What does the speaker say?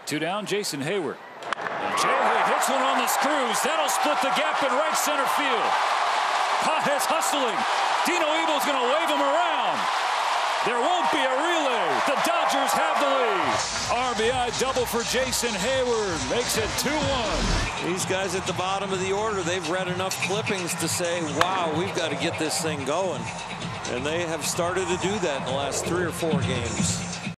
Two down, Jason Heyward. And Jay hits one on the screws. That'll split the gap in right center field. Pages hustling. Dino Ebel's going to wave him around. There won't be a relay. The Dodgers have the lead. RBI double for Jason Heyward. Makes it 2-1. These guys at the bottom of the order, they've read enough clippings to say, wow, we've got to get this thing going. And they have started to do that in the last 3 or 4 games.